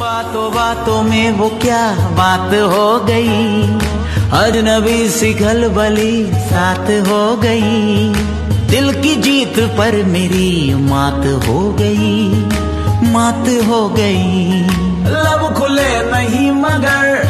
बातों बातों में वो क्या बात हो गई, अजनबी सी खलबली साथ हो गई। दिल की जीत पर मेरी मात हो गई, मात हो गई। लब खुले नहीं मगर